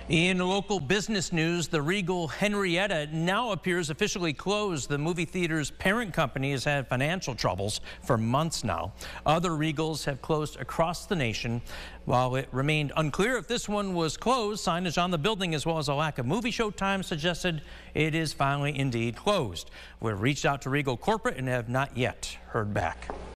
In local business news, the Regal Henrietta now appears officially closed. The movie theater's parent company has had financial troubles for months now. Other Regals have closed across the nation. While it remained unclear if this one was closed, signage on the building as well as a lack of movie show time suggested it is finally indeed closed. We've reached out to Regal Corporate and have not yet heard back.